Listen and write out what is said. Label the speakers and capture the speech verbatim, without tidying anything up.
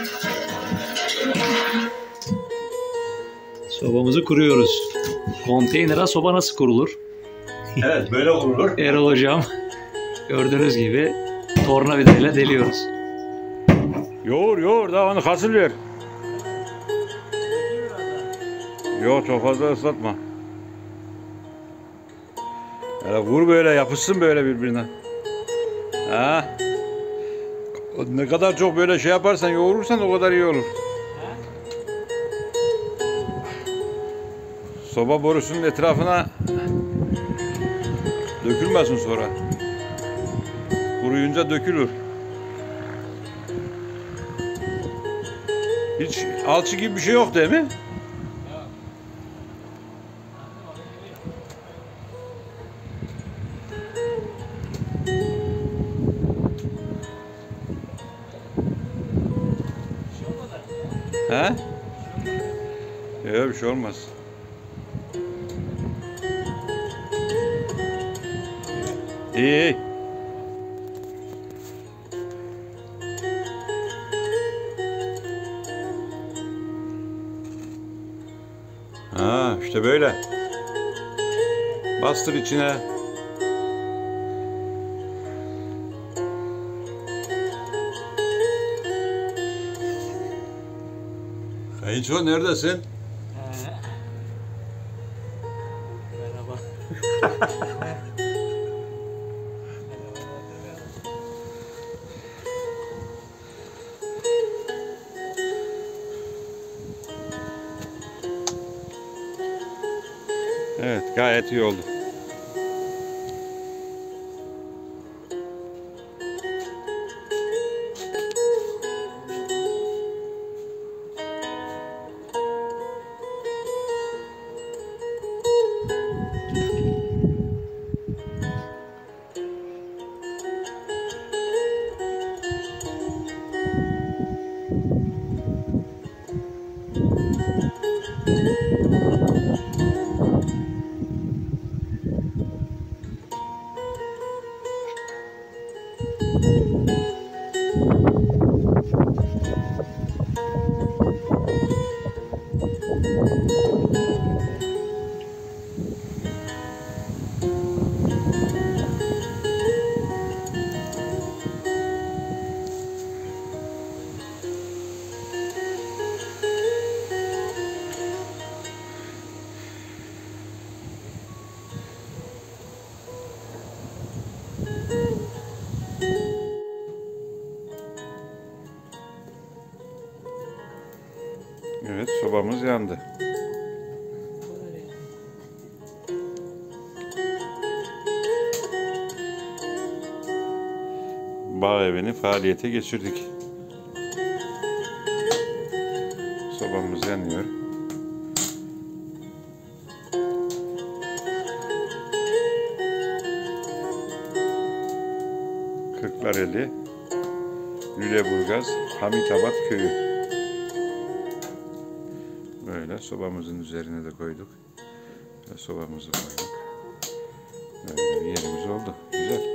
Speaker 1: Sobamızı kuruyoruz. Konteynere soba nasıl kurulur?
Speaker 2: Evet, böyle kurulur.
Speaker 1: Erol hocam gördüğünüz gibi tornavidayla deliyoruz.
Speaker 3: Yoğur yoğur, daha onu kasıl ver. Yok, çok fazla ıslatma. Hele vur böyle, yapışsın böyle birbirine. Ha? Ne kadar çok böyle şey yaparsan, yoğurursan o kadar iyi olur. Soba borusunun etrafına dökülmesin sonra. Kuruyunca dökülür. Hiç alçı gibi bir şey yok değil mi? He? Yok, bir şey olmaz. İyi iyi. Ha, işte böyle. Bastır içine. Kayınço neredesin?
Speaker 1: Ee, merhaba.
Speaker 3: Evet, gayet iyi oldu. Evet, sobamız yandı. Bağ evini faaliyete geçirdik. Sobamız yanıyor. Kırklareli, Lüleburgaz, Hamitabat köyü. Böyle sobamızın üzerine de koyduk. Ve sobamızı koyduk. Böyle bir yerimiz oldu. Güzel.